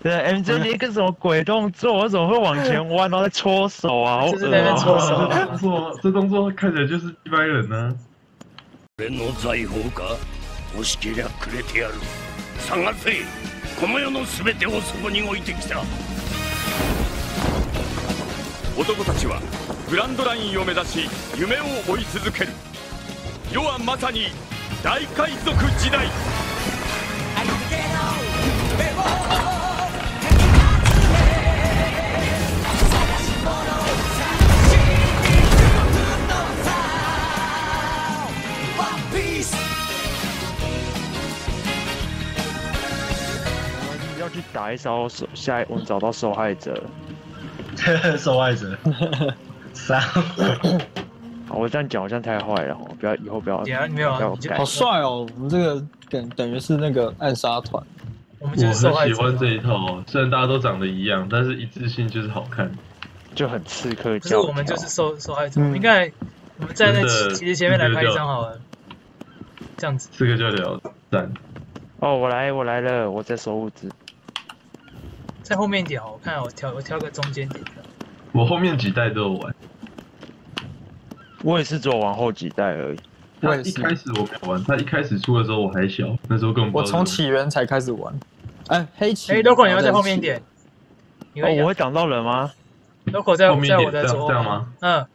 对 ，MJ 你一个什么鬼动作？我怎么会往前弯，然后再搓手啊？好就是在那边搓手这动作看起来就是一般人呢。 俺の財宝か欲しけりゃくれてやる。探せ、この世の全てをそこに置いてきた。 男たちはグランドラインを目指し夢を追い続ける。世はまさに大海賊時代。 要去打一招我们找到受害者。 受害者。三。 好，我这样讲好像太坏了哦，不要以后不要。 没有啊， 好帅哦！我们这个等于是那个暗杀团。 我们就是受害者。 我很喜欢这一套，虽然大家都长得一样，但是一致性就是好看， 就很刺客。 可是我们就是受害者。应该我们站在其实前面来拍一张好了，这样子。 这个就聊赞。 哦，我来了，我在收物资。 在后面一点，我看我挑个中间点。 我后面几代都有玩。 我也是只有玩后几代而已。 他一开始我没玩，他一开始出的时候我还小，那时候根本不知道。 我从起源才开始玩。黑旗。 logo 你要在后面一点。 哦，我会挡到人吗 ？logo 在我的左后。 这样吗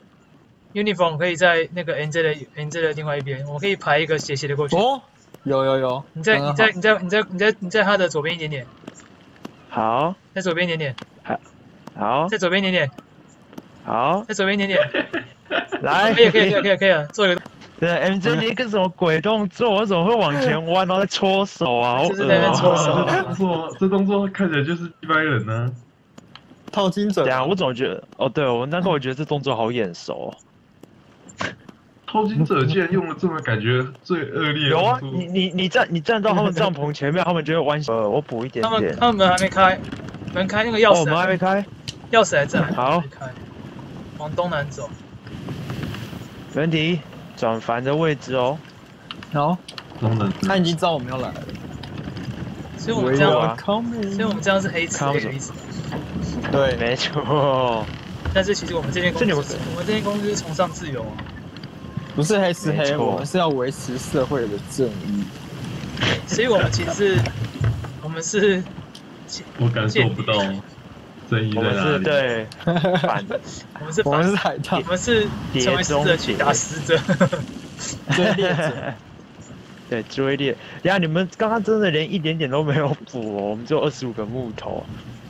？uniform 可以在那个 NJ 的另外一边，我可以排一个斜的过去。 哦，有。 你在他的左边一点点。 好。 在左边一点点。 好。 在左边一点点。 好。 在左边一点点。 来， 可以了，做一个。 对 ，MJ 你一个什么鬼动作？我怎么会往前弯，然后再搓手啊？好就是在那边搓手。 这动作看起来就是一般人呢。 套金嘴。 对啊，我总觉得，哦，对我我觉得这动作好眼熟。 淘金者竟然用了这么感觉最恶劣的。 有啊，你站到他们帐篷前面，他们就会弯。我补一点点。 他们门还没开，门开那个钥匙。 门还没开， 钥匙还在。 好， 往东南走。 没问题，转帆的位置哦。 好，他已经知道我们要来了。 所以我们这样是黑吃的意思。 对， 没错。 但是其实我们这间公司是崇尚自由啊。 不是黑吃黑，我们是要维持社会的正义。 所以我们其实是， 我感受不到正义在哪里。 对，反的。 我们是海盗， 我们是成为死者去打死者。 追猎者。 对，追猎。呀，你们刚刚真的连一点点都没有补哦，我们只有25个木头。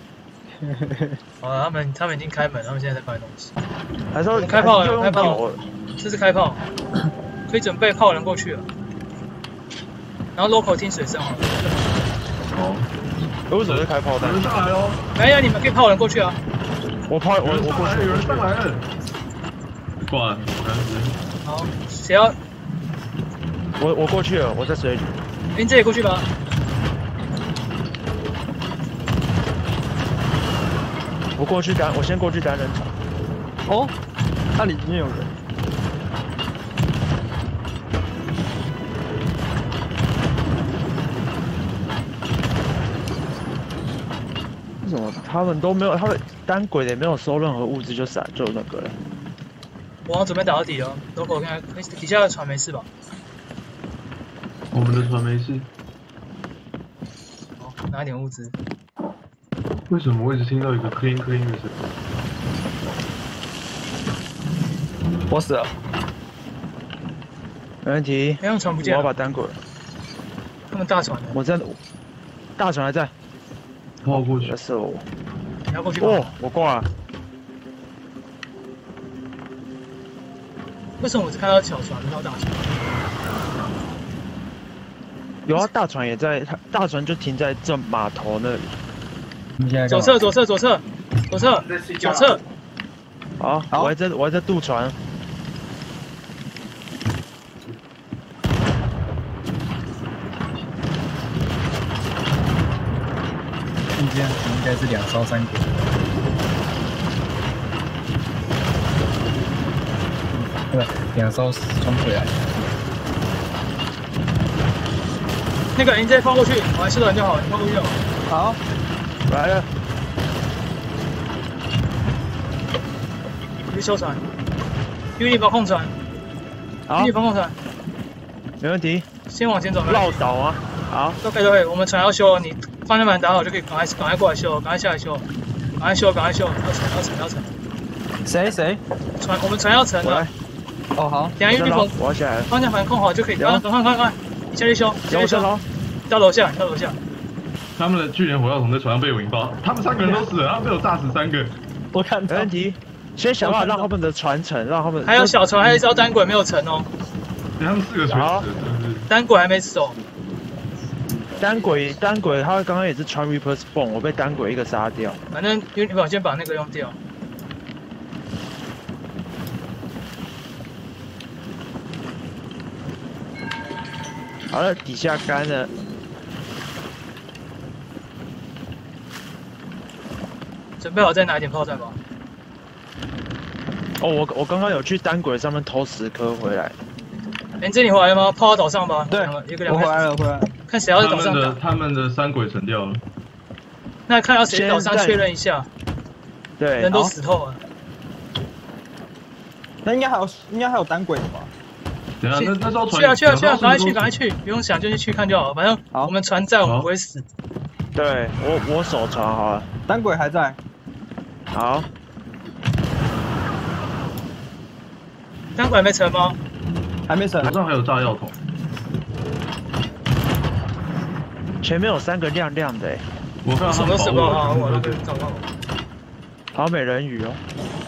他们已经开门，他们现在在搬东西。 还说开炮了，开炮！这是开炮，可以准备炮人过去了。然后 local 听水声了。 哦。 为什么是开炮弹？ 有人上来喽！ 没有，你们可以炮人过去啊。 我过去， 有人上来了。挂了， 好，谁要？ 我过去了，我在水里。 你这也过去吧。 我先过去单人场。 哦，那里面有人。 为什么他们都没有？他们单轨的也没有收任何物资就那个了。 我要准备打到底了 ，logo 看底下的船没事吧？ 我们的船没事。 好，拿一点物资。 为什么我一直听到一个 clean 的声音？ 我死了。 没问题。 那船不见了。 我要把单轨。 他们大船呢？ 我在，大船还在。 跑过去。 是我。 你要过去吗？ 哦，我挂了。 为什么我只看到小船，没看到大船？ 有啊，大船也在，大船就停在这码头那里。 左侧。 好，我还在渡船。 中间应该是2艘3国。对，2艘冲回来。 那个你直接放过去，我来吃人就好，你放过去就好。 好。 来了， 去修船。Uni 防控船好， ，Uni 防控船， 没问题。 先往前走。 绕岛啊，好， 都可以都可以，我们船要修，你方向盘打好就可以赶快过来修，赶快下来修，赶快修，要沉。 谁？ 我们船要沉了。 哦好， 等下Uni防我要下来了。 方向盘控好就可以，赶快，你下去修，到楼下。 他们的巨人火药桶在船上被我引爆，他们3个人都死了，他们被我炸死3个。 我看到没问题。先想办法让他们的船沉，让他们。 还有小船，还有一艘单轨没有沉哦。 他们4个全死了，是不是？ 单轨还没走。 单轨，他刚刚也是穿 Reaper Spawn， 我被单轨一个杀掉。 反正我先把那个用掉。 好了，底下干了。 准备好再拿一点炮弹吧。 哦，我刚刚有去单轨上面偷10颗回来。 这你回来了吗？炮到岛上吧。 对，我回来了。 看谁要在岛上打。 他们的3轨沉掉了。 那看到谁岛上确认一下。 对， 人都死透了。 那应该还有单轨的吧？ 等下，那艘船去啊！赶快去！不用想，就去看就好。反正我们船在，我们不会死。 对，我守船好了。 单轨还在。 好。 单轨没沉吗？ 还没沉。 岛上还有炸药桶。 前面有3个亮亮的， 我看到他们什么好，我找到了。 好美人鱼哦。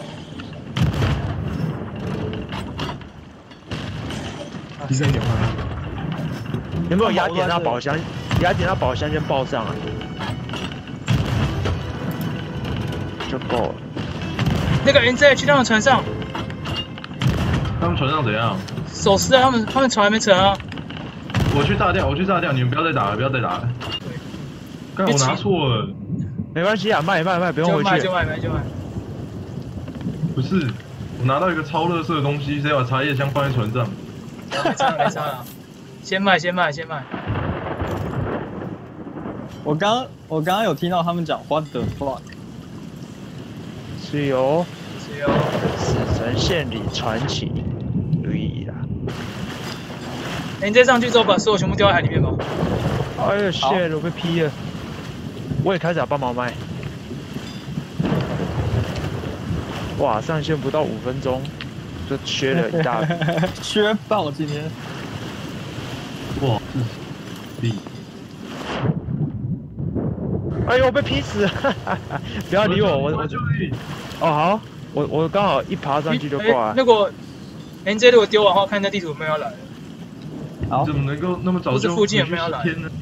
第3点换。 有没有雅典娜宝箱？雅典娜宝箱先报上啊，就够了。 那个 NZ 去他们船上。 他们船上怎样？ 手撕啊！他们船还没沉啊。 我去炸掉，你们不要再打了，刚我拿错了。 没关系啊，卖，不用回去。 就卖。 不是，我拿到一个超垃圾的东西，谁把茶叶箱放在船上？ 没差了，先卖。 我刚刚有听到他们讲 What the fuck， 是由死神献礼传奇而已啦。 你再上去之后把所有全部丢在海里面吧。 哎呀 shit， 我被劈了。我也开始要帮忙卖。哇，上线不到5分钟，就缺了一大笔。 缺爆今天。 哇，是哎呦，我被劈死了！不要理我，我哦好，我刚好一爬上去就挂了。 那个 NJ 如果丢完的话，看一下地图有没有要来。 好， 怎么能够那么早就？ 不是附近有没有要来？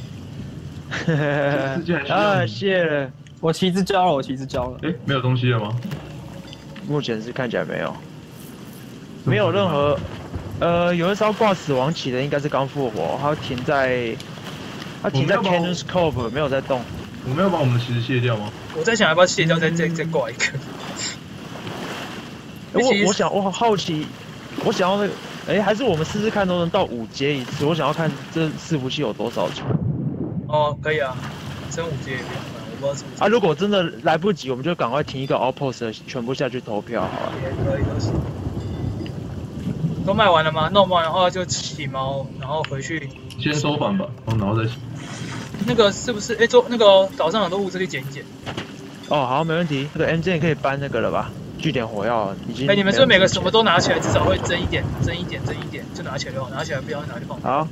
啊，谢了。 我旗子交了。 哎，没有东西了吗？ 目前是看起来没有，没有任何。有一艘挂死亡旗的应该是刚复活，它停在 Cannon's Cove 没有在动。 我们要把我们的旗子卸掉吗？ 我在想要不要卸掉，再挂一个。 我好奇，我想要那个，还是我们试试看能不能到5阶一次？我想要看这伺服器有多少船。 哦，可以啊，升5阶也可以，我不知道是不是。 如果真的来不及，我们就赶快停一个 Outpost， 全部下去投票好了。 也可以，都行。都卖完了吗？弄完的话就起锚，然后回去。 先收反吧，然后再。 那个是不是？那个岛上很多物资可以捡一捡。 哦，好，没问题。那个 MJ 可以搬那个了吧？据点火药已经。 你们是不是每个什么都拿起来，至少会增一点，就拿起来就好，拿起来不要拿去放。 好。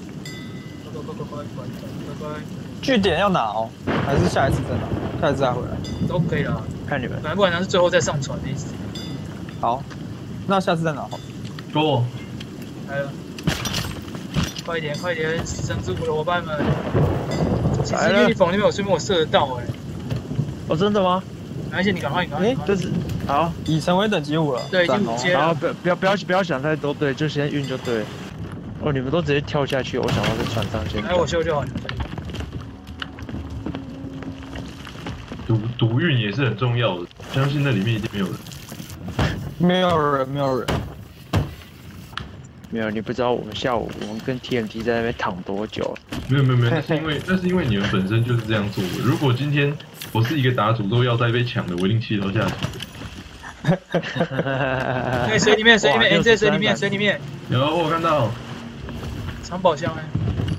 乖。 据点要拿哦，还是下一次再拿？下一次再回来都可以啦， 看你们。 不管它是最后再上船的意思。 好，那下次再拿好。 Go。 来了。快一点，神之谷的伙伴们！其实uniform那边有顺便我射得到哦，真的吗？ 而且你赶快！ 这是好， 已成为等级5了。 对，已经5阶了。 好，不要想太多，对，就先运就对。哦，你们都直接跳下去，我想要在船上先。 我修就好。 毒运也是很重要的，相信那里面一定没有人。 没有人。 没有，你不知道我们下午我们跟 TMT 在那边躺多久。 没有，那是因为你们本身就是这样做的。如果今天我是一个打诅咒要塞被抢的，我一定气头下去。 对，水里面，在水里面。 有，我看到。 藏宝箱哎。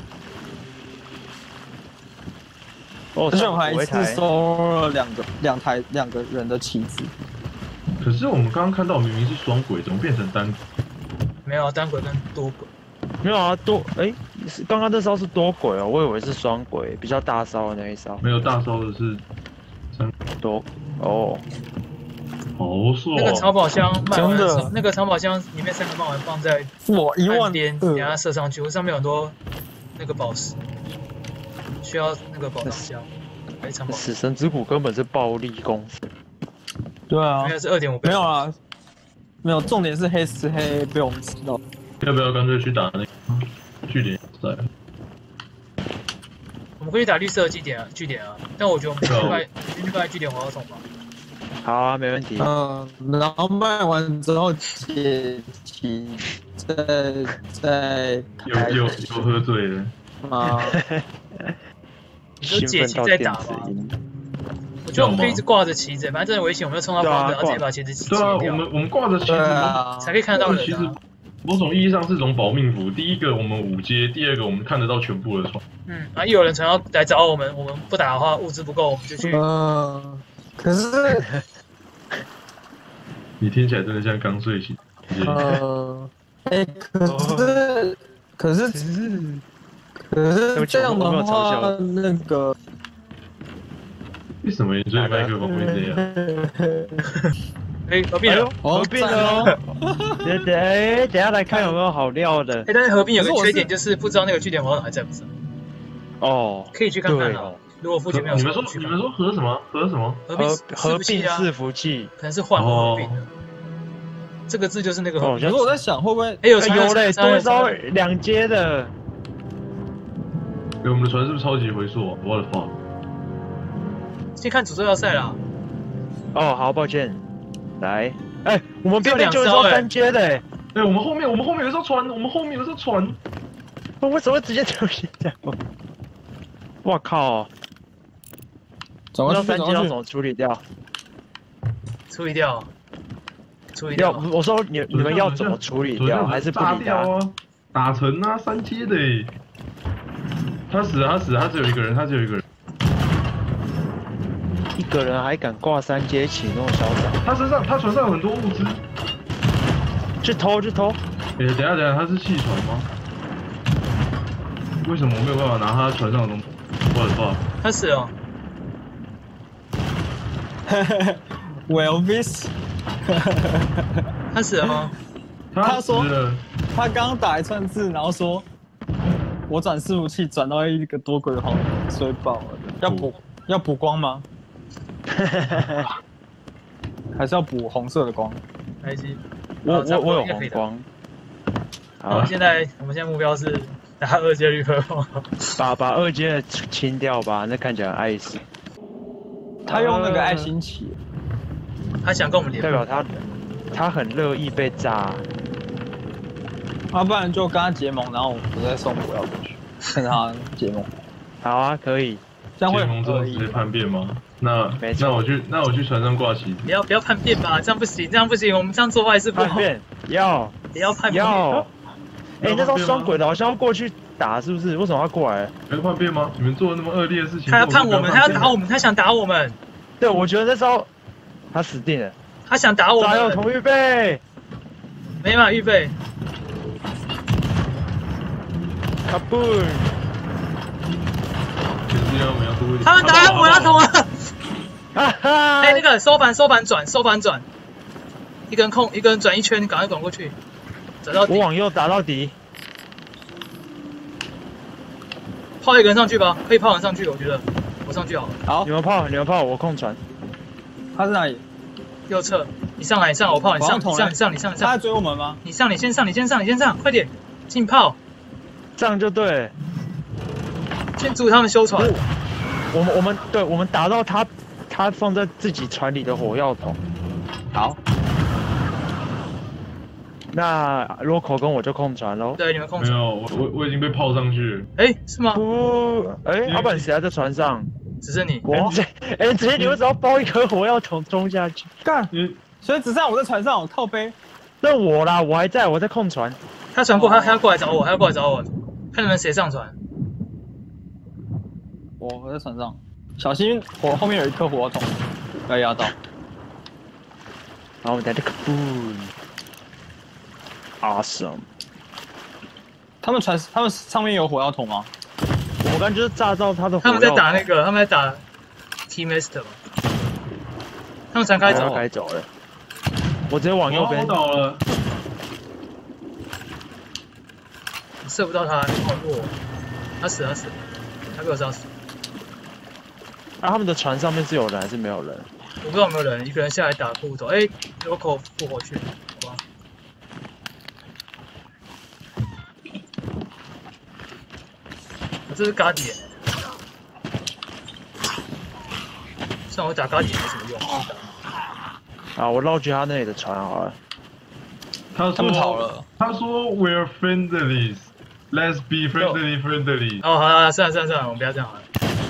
哦， 而且我还一次收了两个人的旗子。 可是我们刚刚看到明明是双轨，怎么变成单轨？ 没有啊，单轨跟多轨。 没有啊，刚刚那艘是多轨哦，我以为是双轨，比较大艘的那一艘。 没有大艘的是多哦， 好爽。 那个藏宝箱卖完的时候， 真的那个藏宝箱里面3个卖完放在我12000 边，等下射上去，上面有很多那个宝石，需要那个宝藏箱。藏宝。 死神之谷根本是暴力攻势。 对啊， 应该是2.5倍。 没有啊，没有，重点是黑吃黑被我们吃到。 要不要干脆去打那个据点赛？ 我们可以打绿色的据点啊，但我觉得我们去卖据点火药桶吧。 好啊，没问题。 然后卖完之后解题，再又喝醉了啊！ 你就解题再打吧。我觉得我们可以一直挂着旗子，反正真的危险，我们要冲到光的，然后直接把旗子切掉。 对啊，我们挂着旗子才可以看得到人啊。 某种意义上是种保命符。第一个我们5阶，第二个我们看得到全部的船。 一有人想要来找我们不打的话，物资不够，我们就去。 可是你听起来真的像刚睡醒。 可是这样的话，那个为什么你对麦克风会这样？ 合并了， 合并了哦！等下来看有没有好料的。 但是合并有个缺点，就是不知道那个据点火药桶还在不在。 哦， 可以去看看了。如果附近没有， 你们说合什么？ 合并伺服器， 可能是换合并的。这个字就是那个合并。 可是我在想，会不会有嘞，多招2阶的。 我们的船是不是超级回溯？我的妈！ 先看诅咒要塞啦。 哦，好，抱歉。来，我们边就招3阶的我们后面有艘船， 我为什么会直接出现这样？我靠！ 怎么 3阶要怎么处理掉？ 处理掉。 我说你们要怎么处理掉？还是不理他？ 打沉啊，3阶的。他死了，他只有一个人， 一个人还敢挂3阶起那么嚣张？他船上有很多物资， 去偷！ 等一下，他是气船吗？为什么我没有办法拿他船上的东西？我的妈！ 他死了。 Well, this 他死了吗？ 他说他刚刚打一串字，然后说我转伺服器转到一个多轨红水爆了，要补光吗？还是要补红色的光？ 开机。 我有红光。 好，我们现在目标是打2阶绿科， 把2阶清掉吧，那看起来很碍事。 他用那个爱心旗， 他想跟我们联盟，代表他很乐意被炸。 要不然就跟他结盟，然后我再送火药过去，跟他结盟。 好啊，可以。 这样会结盟之后直接叛变吗？那我去船上挂旗子。 不要叛变吧，这样不行，我们这样做坏事不好。 叛变要叛变。 那艘双轨的好像要过去打，是不是？为什么要过来？ 要叛变吗？你们做了那么恶劣的事情。 他要叛我们，他要打我们，他想打我们。 对，我觉得那艘他死定了。 他想打我们。 炸药桶预备。 没办法预备。 卡布。 他们打火药桶了。那个收板转，一个人转1圈，赶快转过去，转到底。 我往右打到底。 炮一个人上去吧，可以炮人上去，我觉得我上去好了。 好， 你们炮，我控船。 他是哪里？ 右侧，你上来，我炮，你上。 他在追我们吗？ 你先上，快点，进炮。 这样就对。 先阻他们修船。 我们打到他放在自己船里的火药桶。 好。 那 Loco 跟我就控船喽。 对，你们控船。 没有，我已经被炮上去了。 是吗？ 不，老板谁还在船上？ 只剩你。 直接你为什么要包一颗火药桶冲下去？ 干，所以只剩下我在船上，我靠背。 那我啦，我还在，我在控船。 他船过，他要过来找我，看能不能谁上船。 我在船上，小心火后面有一颗火药桶，不要压到。 然后我们在这个 boom，awesome。 他们上面有火药桶吗？ 我刚就是炸到他的火药桶。 他们在打那个，他们在打 Team Master 嘛。他们船开走， 该走了。我直接往右边倒了。 射不到他，你好弱。他死，他被我杀死。 他们的船上面是有人还是没有人？ 我不知道有没有人，一个人下来打裤头。哎，Loco 复活去，好吧。这是嘎底，算我打嘎底没什么用。 啊，我绕去他那里的船好了。 他们跑了。 他说 We're friendlies, let's be friendly. 哦，好，算了，我们不要这样好了。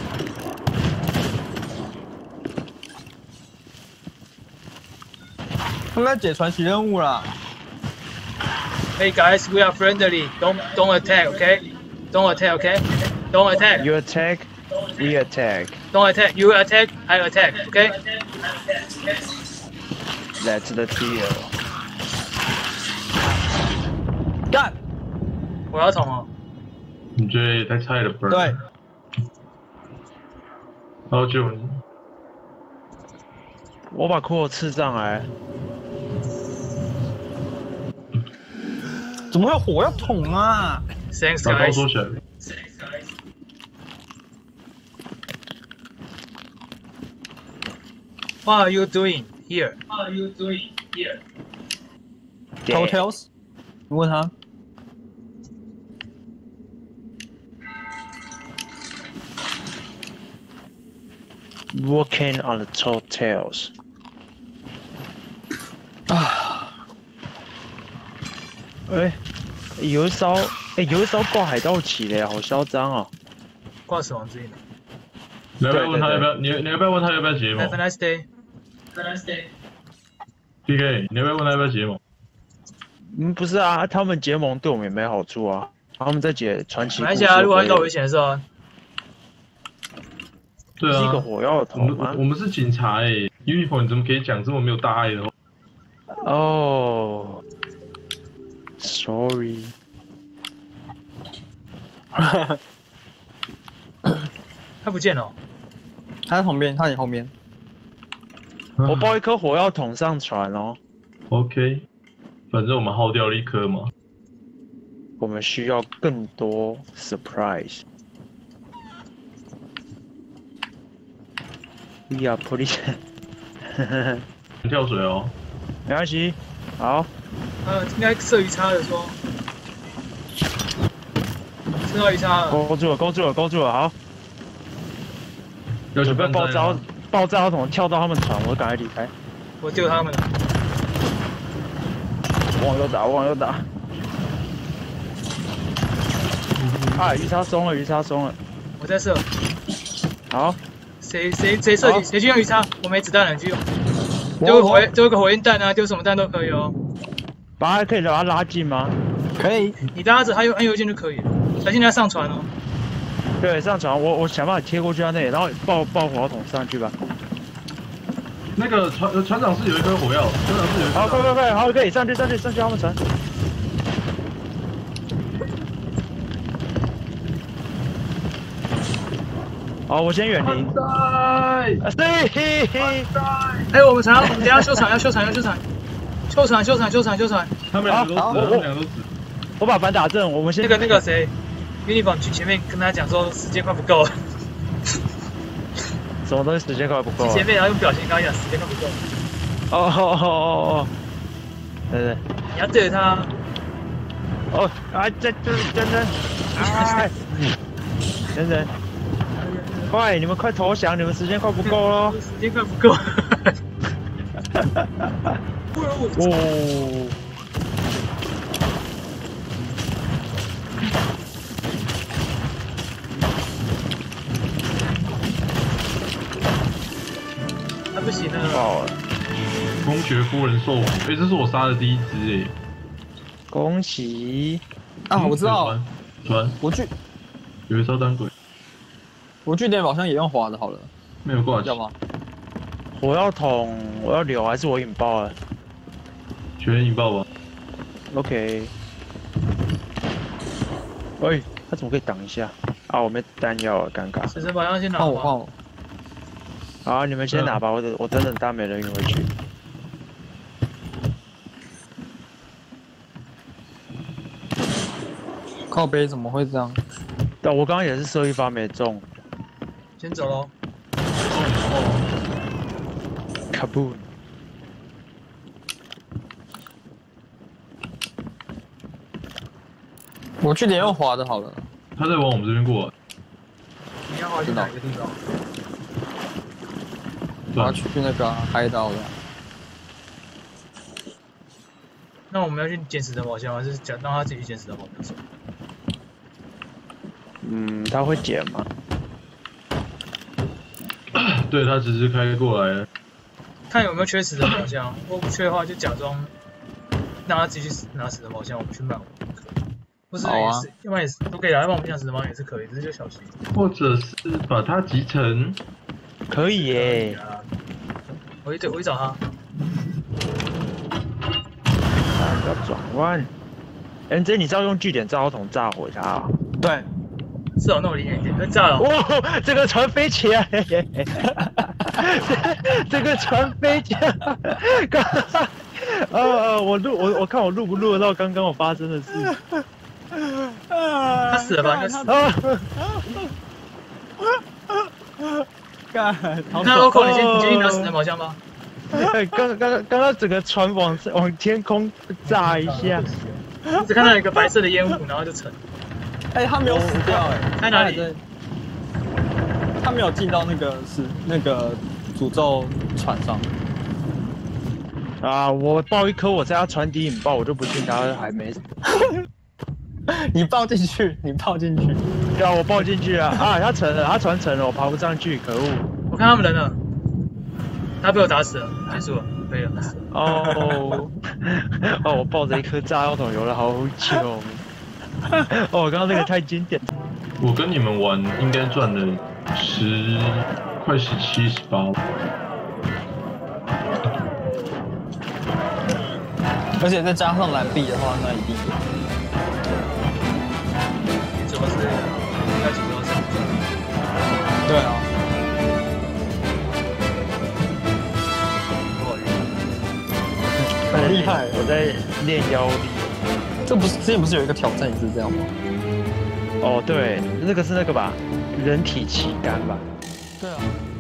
他们在解传奇任务啦。 Hey guys, we are friendly. Don't attack, okay? Don't attack, okay? Don't attack. You attack, we attack. Don't attack. You attack, I attack, okay? That's the deal. 干！ 我要捅哦。 你觉得也太菜了吧？ 对。 然后救你。 我把骷髅刺上来。 怎么会有火药桶啊 ？Thanks 把刀 guys. 收起来。 What are you doing here? Hotels？ 你问他。 Working on the hotels。有一艘挂海盗旗的，好嚣张哦！ 挂死亡之印的。 你要不要问他要不要？你要不要问他要不要结盟 ？Have a nice day. PK， 你要不要问他要不要结盟？ 不是啊，他们结盟对我们也没好处啊。他们在解传奇。 马来西亚如果遇到危险的时候， 对啊， 是一个火药桶吗？ 我们是警察uniform 你怎么可以讲这么没有大爱的话？ 哦。Sorry， 他不见了， 他在旁边，他在你后面。 我抱一颗火药桶上船哦。 OK， 反正我们耗掉了一颗嘛。 我们需要更多 surprise。We are police 你跳水哦。 没关系，好。 应该射鱼叉的说，射到鱼叉了， 勾住了，好。准备爆炸桶跳到他们船，我赶快离开。 我丢他们了。 往右打。啊，鱼叉松了。 我在射。 好。 谁射谁去用鱼叉？我没子弹了，你去用。丢个火焰弹啊，丢什么弹都可以哦。 可以把它拉近吗？ 可以， 你拉着它按右键就可以了。小心你要上船哦。 对，上船，我想办法贴过去他那里，然后爆火药桶上去吧。 那个船长是有一颗火药，船长是有一颗。 好，快，好，可以上去他们船。好，我先远离。 哎，我们等下修船，要修船。 他们两个都死。 我把反打正，我们先那个谁 ，Uniform 去前面跟他讲说时间快不够了。 什么东西时间快不够？ 前面然后用表情跟他讲时间快不够。 哦，对， 你要对着他。 哦，真人，快，你们快投降，你们时间快不够咯。 时间快不够。 哦。 还不行了。 爆了！ 公爵夫人兽王，这是我杀的第一只恭喜！ 啊，我知道， 船有一艘单轨， 我据点好像也用滑的，好了， 没有挂起要，吗？ 我要捅，我要留，还是我引爆了全引爆吧。 ？OK。喂，他怎么可以挡一下？啊，我没弹药了，尴尬。 死神宝箱先拿。 换我。 好，你们先拿吧，我等等大美人运回去。 靠背怎么会这样？ 但我刚刚也是射一发没中。 先走喽。 卡布。 我去点用滑的好了。 他在往我们这边过来。 你要滑去哪个地方？ 我要去那个海岛的。 那我们要去捡死神宝箱，还是让他自己去捡死神宝箱？ 嗯，他会捡吗？ 对他只是开过来了。 看有没有缺死神宝箱，如果不缺的话，就假装让他自己去拿死神宝箱，我们去卖我们可以。不是也是，要不然也是都可以啦，要不然我们讲死神宝箱也是可以，只是就小心。 或者是把它集成。 可以耶。 我去找他。 不要转弯。NJ， 你是要用据点炸药桶炸毁它啊？ 对。 是哦，那我理解一点，炸了。 哇，这个船飞起来！这个船飞起来！我看我录不录得到刚刚我发生的事。 他死了吧？应该死了。 干！ 那 Loco， 你先去拿死神宝箱吧。 刚刚整个船往天空炸一下， 我只看到一个白色的烟雾，然后就沉。 哎，他没有死掉哎， 在哪里？ 他没有进到那个诅咒船上。 啊！我爆一颗，我在他船底引爆，我就不信他还没死。 你爆进去，你爆进去。 对啊，我爆进去啊！啊，他沉了，他船沉了，我爬不上去，可恶！ 我看他们人了，他被我打死了，结束了，可以了。 哦，我抱着一颗炸药桶游了好久。哦，刚刚那个太经典。 我跟你们玩应该赚了快17、18。 而且再加上蓝币的话，那一定有。 你主要是应该主要是对啊。很厉害， 我在练腰力。 这不是之前不是有一个挑战也是这样吗？ 哦，对，那个是那个吧，人体旗杆吧？ 对啊。